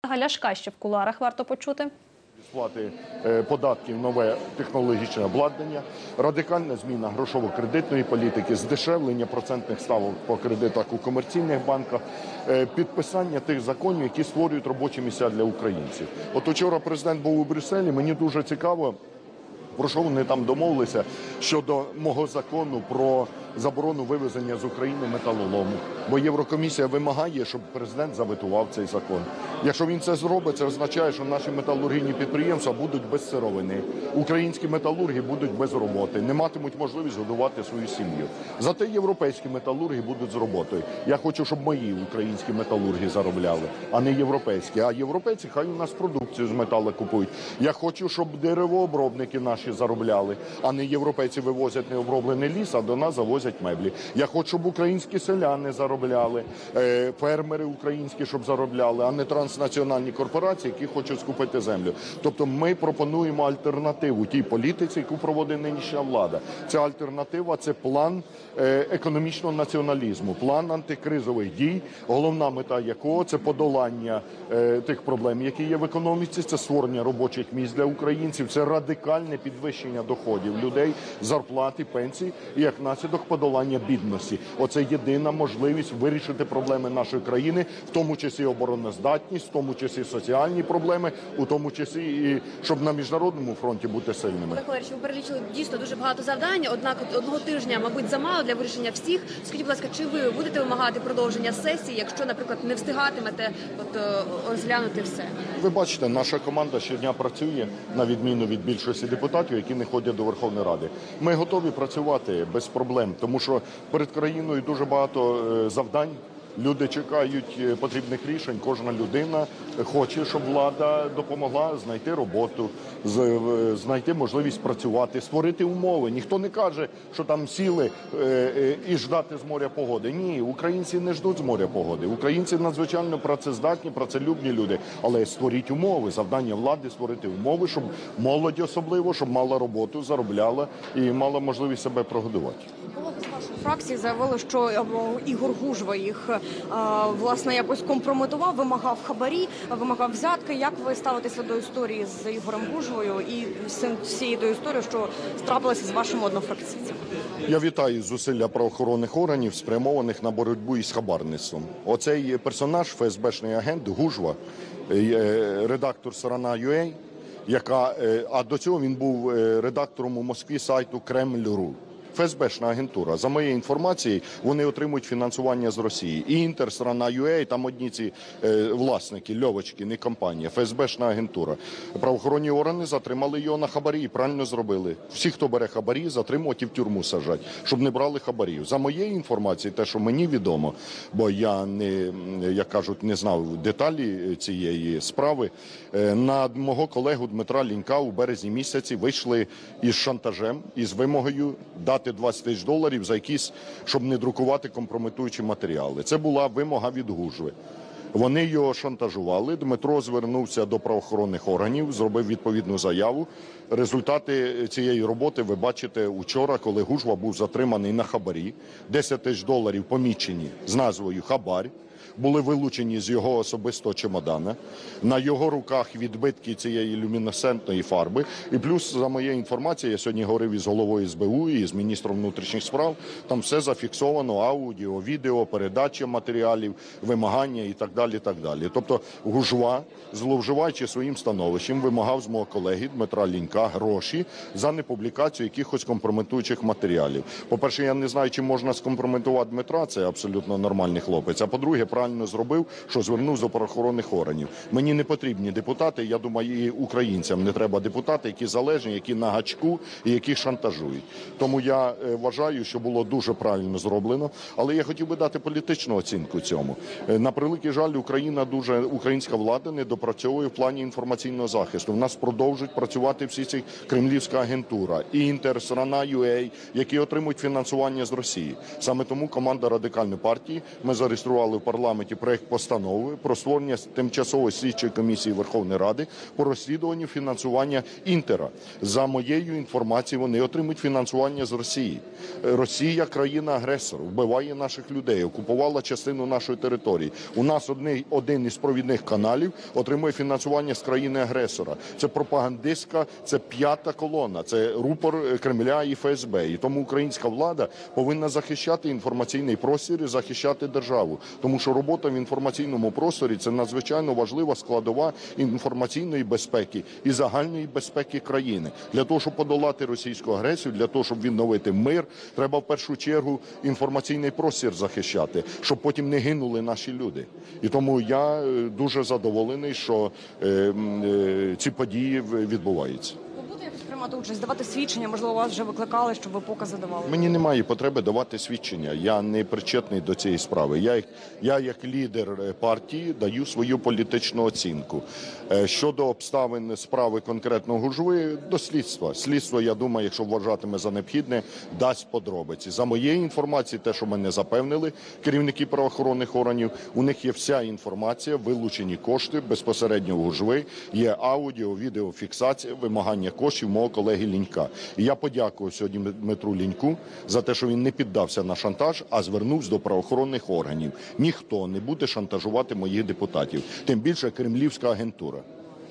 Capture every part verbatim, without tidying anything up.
Ляшка ще в кулуарах варто почути? Сплати податків, нове технологічне обладнання, радикальна зміна грошово-кредитної політики, здешевлення процентних ставок по кредитах у комерційних банках, підписання тих законів, які створюють робочі місця для українців. От учора президент був у Брюсселі, мені дуже цікаво, про що вони там домовилися щодо мого закону про заборону вивезення з України металолому. Бо Єврокомісія вимагає, щоб президент заветував цей закон. Якщо він це зробить, це означає, що наші металургійні підприємства будуть без сировини. Українські металурги будуть без роботи, не матимуть можливість годувати свою сім'ю. Зате європейські металурги будуть з роботою. Я хочу, щоб мої українські металурги заробляли, а не європейські. А європейці хай у нас продукцію з металу купують. Я хочу, щоб деревообробники наші заробляли, а не європейці вивозять необроблений ліс, а до нас завозять меблі. Я хочу, щоб українські селяни заробляли, фермери українські, щоб заробляли, а не транснаціональні корпорації, які хочуть скупити землю. Тобто ми пропонуємо альтернативу тій політиці, яку проводить нинішня влада. Ця альтернатива – це план економічного націоналізму, план антикризових дій, головна мета якого – це подолання тих проблем, які є в економіці, це створення робочих місць для українців, це радикальне підвищення доходів людей, зарплати, пенсій і, як наслідок, подолання бідності. Оце єдина можливість вирішити проблеми нашої країни, в тому числі обороноздатність, в тому числі соціальні проблеми, у тому числі і щоб на міжнародному фронті бути сильними. Олег Валерійович, ви перелічили дійсно дуже багато завдань, однак одного тижня, мабуть, замало для вирішення всіх. Скажіть, будь ласка, чи ви будете вимагати продовження сесії, якщо, наприклад, не встигатимете от, розглянути все? Ви бачите, наша команда щодня працює, на відміну від більшості депутатів, які не ходять до Верховної Ради. Ми готові працювати без проблем, тому що перед країною дуже багато завдань. Люди чекають потрібних рішень, кожна людина хоче, щоб влада допомогла знайти роботу, знайти можливість працювати, створити умови. Ніхто не каже, що там сіли і ждати з моря погоди. Ні, українці не ждуть з моря погоди. Українці надзвичайно працездатні, працелюбні люди. Але створіть умови, завдання влади створити умови, щоб молодь особливо, щоб мала роботу, заробляла і мала можливість себе прогодувати. Фракції заявили, що Ігор Гужва їх власне якось компрометував, вимагав хабарі, вимагав взятки. Як ви ставитеся до історії з Ігорем Гужвою і з всією тою історією, що трапилася з вашими однофракційцями? Я вітаю зусилля правоохоронних органів, спрямованих на боротьбу із хабарництвом. Оцей персонаж, ФСБшний агент Гужва, редактор «Сторона.ua», яка, а до цього він був редактором у Москві сайту «Кремль.ру». ФСБшна агентура. За моєю інформацією, вони отримують фінансування з Росії. І Інтер, Сторона.ua, там одні ці е, власники, Льовочки, не компанія, ФСБшна агентура. Правоохоронні органи затримали його на хабарі і правильно зробили. Всі, хто бере хабарі, затримувати і в тюрму саджать, щоб не брали хабарів. За моєю інформацією, те, що мені відомо, бо я не, як кажуть, не знав деталі цієї справи, е, на мого колегу Дмитра Лінька у березні місяці вийшли із шантажем, із вимогою дати двадцять тисяч доларів за якісь, щоб не друкувати компрометуючі матеріали. Це була вимога від Гужви. Вони його шантажували. Дмитро звернувся до правоохоронних органів, зробив відповідну заяву. Результати цієї роботи ви бачите учора, коли Гужва був затриманий на хабарі. десять тисяч доларів помічені з назвою «Хабар». Були вилучені з його особистого чемодана. На його руках відбитки цієї люмінесцентної фарби. І плюс, за моєю інформацією, я сьогодні говорив із головою ес бе у і з міністром внутрішніх справ, там все зафіксовано, аудіо, відео, передача матеріалів, вимагання і так далі, так далі. Тобто Гужва, зловживаючи своїм становищем, вимагав з мого колеги Дмитра Лінька гроші за непублікацію якихось компрометуючих матеріалів. По-перше, я не знаю, чи можна скомпрометувати Дмитра, це абсолютно нормальний хлопець. А по-друге, правильно зробив, що звернувся до правоохоронних органів. Мені не потрібні депутати, я думаю, і українцям не треба депутати, які залежні, які на гачку і яких шантажують. Тому я вважаю, що було дуже правильно зроблено, але я хотів би дати політичну оцінку цьому. На превеликий жаль, Україна дуже, українська влада не допрацьовує в плані інформаційного захисту. В нас продовжують працювати всі ці кремлівська агентура, Інтер, Сторона.ua, які отримують фінансування з Росії. Саме тому команда Радикальної партії, ми зареєстрували в парламенті проект постанови про створення тимчасової слідчої комісії Верховної Ради по розслідуванню фінансування Інтера. За моєю інформацією, вони отримують фінансування з Росії. Росія – країна-агресор, вбиває наших людей, окупувала частину нашої території. У нас один, один із провідних каналів отримує отримує фінансування з країни-агресора. Це пропагандистська, це п'ята колона, це рупор Кремля і ФСБ. І тому українська влада повинна захищати інформаційний простір і захищати державу. Тому що робота в інформаційному просторі – це надзвичайно важлива складова інформаційної безпеки і загальної безпеки країни. Для того, щоб подолати російську агресію, для того, щоб відновити мир, треба в першу чергу інформаційний простір захищати, щоб потім не гинули наші люди. І тому я дуже задоволений, що е, е, ці події відбуваються. Ви будете якось приймати участь, давати свідчення? Можливо, вас вже викликали, щоб ви покази давали? Мені немає потреби давати свідчення. Я не причетний до цієї справи. Я, я як лідер партії даю свою політичну оцінку. Щодо обставин справи конкретно Гужви, до слідства. Слідство, я думаю, якщо вважатиме за необхідне, дасть подробиці. За моєю інформацією, те, що мене запевнили керівники правоохоронних органів, у них є вся інформація, вилучені кошти безпосередньо в Гужви, є аудіо, відеофіксація, вимагання коштів мого колеги Лінька. І я подякую сьогодні Дмитру Ліньку за те, що він не піддався на шантаж, а звернувся до правоохоронних органів. Ніхто не буде шантажувати моїх депутатів, тим більше кремлівська агентура.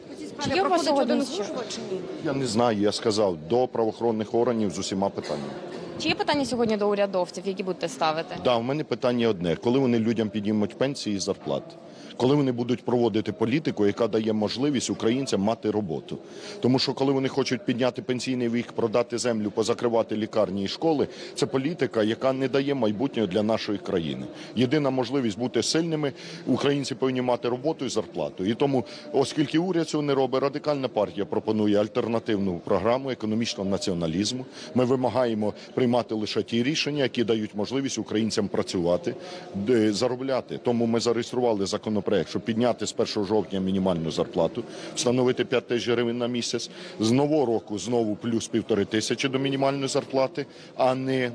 Чи є у вас один з Гужва, чи ні? Я не знаю, я сказав, до правоохоронних органів з усіма питаннями. Чи є питання сьогодні до урядовців, які будете ставити? Так, да, у мене питання одне. Коли вони людям піднімуть пенсії і зарплати? Коли вони будуть проводити політику, яка дає можливість українцям мати роботу? Тому що коли вони хочуть підняти пенсійний вік, продати землю, позакривати лікарні і школи, це політика, яка не дає майбутнього для нашої країни. Єдина можливість бути сильними – українці повинні мати роботу і зарплату. І тому, оскільки уряд цього не робить, Радикальна партія пропонує альтернативну програму економічного націоналізму. Ми вимагаємо приймати лише ті рішення, які дають можливість українцям працювати, заробляти. Тому ми зареєстрували законопроект, щоб підняти з першого жовтня мінімальну зарплату, встановити п'ять тисяч гривень на місяць. З нового року знову плюс півтори тисячі до мінімальної зарплати, а не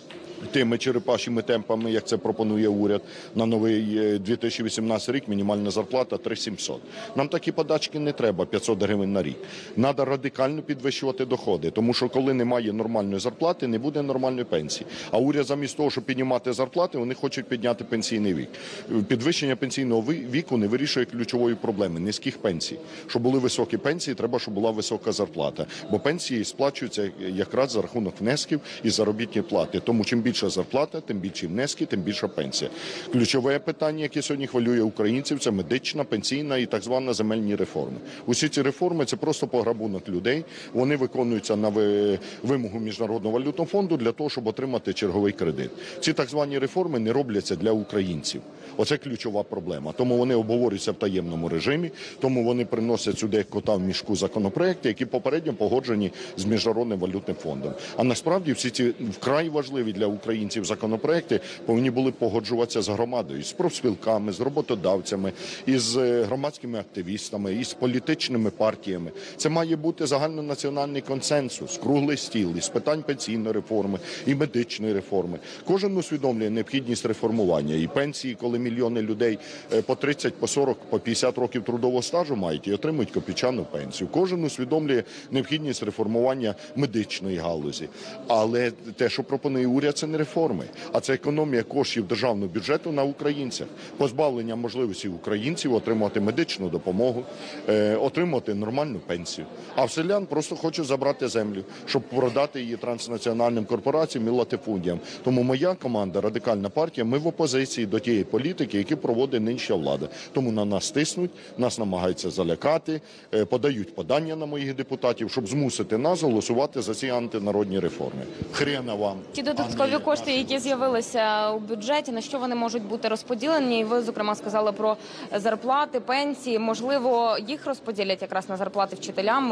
тими черепашими темпами, як це пропонує уряд, на новий дві тисячі вісімнадцятий рік мінімальна зарплата три тисячі сімсот. Нам такі подачки не треба, п'ятсот гривень на рік. Треба радикально підвищувати доходи, тому що коли немає нормальної зарплати, не буде нормальної пенсії. А уряд замість того, щоб піднімати зарплати, вони хочуть підняти пенсійний вік. Підвищення пенсійного віку не вирішує ключової проблеми – низьких пенсій. Щоб були високі пенсії, треба, щоб була висока зарплата. Бо пенсії сплачуються якраз за рахунок внесків і заробітні плати. Тому чим більша зарплата, тим більші внески, тим більша пенсія. Ключове питання, яке сьогодні хвилює українців, це медична, пенсійна і так звана земельні реформи. Усі ці реформи – це просто пограбунок людей. Вони виконуються на вимогу Міжнародного валютного фонду для того, щоб отримати черговий кредит. Ці так звані реформи не робляться для українців. Оце ключова проблема. Тому вони обговорюються в таємному режимі, тому вони приносять сюди як кота в мішку законопроекти, які попередньо погоджені з Міжнародним валютним фондом. А насправді всі ці вкрай важливі для українців законопроекти повинні були погоджуватися з громадою, з профспілками, з роботодавцями, із громадськими активістами, із політичними партіями. Це має бути загальнонаціональний консенсус, круглий стіл із питань пенсійної реформи і медичної реформи. Кожен усвідомлює необхідність реформування і пенсії, коли мільйони людей по тридцять, по сорок, по п'ятдесят років трудового стажу мають і отримують копійчану пенсію. Кожен усвідомлює необхідність реформування медичної галузі. Але те, що пропонує уряд, це не реформи, а це економія коштів державного бюджету на українцях, позбавлення можливості українців отримувати медичну допомогу, е, отримувати нормальну пенсію. А в селян просто хочуть забрати землю, щоб продати її транснаціональним корпораціям і латифундіям. Тому моя команда, Радикальна партія, ми в опозиції до тієї політики, які проводить нинішня влада. Тому на нас тиснуть, нас намагаються залякати, е, подають подання на моїх депутатів, щоб змусити нас голосувати за ці антинародні реформи. Хрена вам. Ті додаткові кошти, які з'явилися у бюджеті, на що вони можуть бути розподілені? І ви, зокрема, сказали про зарплати, пенсії. Можливо, їх розподілять якраз на зарплати вчителям?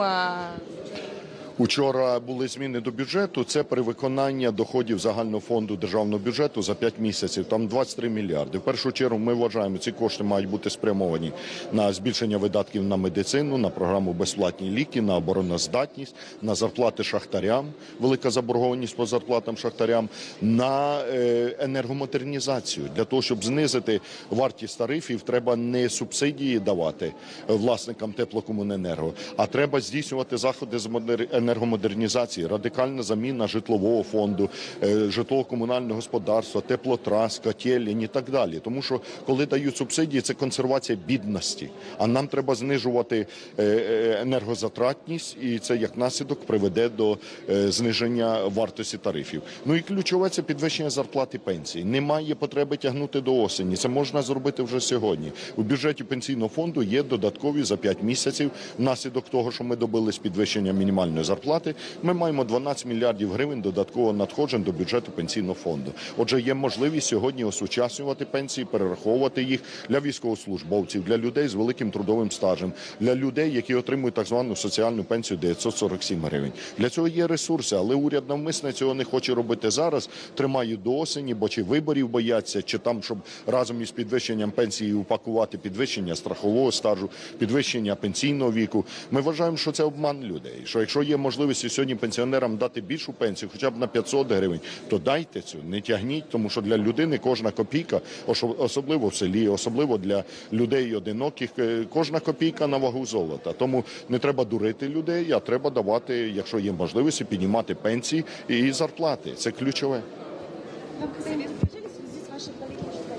Учора були зміни до бюджету, це перевиконання доходів загального фонду державного бюджету за п'ять місяців, там двадцять три мільярди. В першу чергу ми вважаємо, ці кошти мають бути спрямовані на збільшення видатків на медицину, на програму безплатні ліки, на обороноздатність, на зарплати шахтарям, велика заборгованість по зарплатам шахтарям, на е, енергомодернізацію. Для того, щоб знизити вартість тарифів, треба не субсидії давати власникам теплокомуненерго, а треба здійснювати заходи з енергомодернізації енергомодернізації, радикальна заміна житлового фонду, е, житлово-комунального господарства, теплотрас, котелень і так далі. Тому що коли дають субсидії, це консервація бідності. А нам треба знижувати е, е, енергозатратність, і це як наслідок приведе до е, зниження вартості тарифів. Ну і ключове – це підвищення зарплат і пенсій. Немає потреби тягнути до осені. Це можна зробити вже сьогодні. У бюджеті пенсійного фонду є додаткові за п'ять місяців. Внаслідок того, що ми добились підвищення мінімальної зарплати, ми маємо дванадцять мільярдів гривень додатково надходжень до бюджету пенсійного фонду. Отже, є можливість сьогодні осучаснювати пенсії, перераховувати їх для військовослужбовців, для людей з великим трудовим стажем, для людей, які отримують так звану соціальну пенсію дев'ятсот сорок сім гривень. Для цього є ресурси, але уряд навмисно цього не хоче робити зараз, тримають до осені, бо чи виборів бояться, чи там, щоб разом із підвищенням пенсії упакувати підвищення страхового стажу, підвищення пенсійного віку. Ми вважаємо, що це обман людей, що якщо є можливість сьогодні пенсіонерам дати більшу пенсію, хоча б на п'ятсот гривень, то дайте цю, не тягніть, тому що для людини кожна копійка, особливо в селі, особливо для людей одиноких, кожна копійка на вагу золота. Тому не треба дурити людей, а треба давати, якщо є можливість, піднімати пенсії і зарплати. Це ключове. Скажите, в связи с вашей политикой,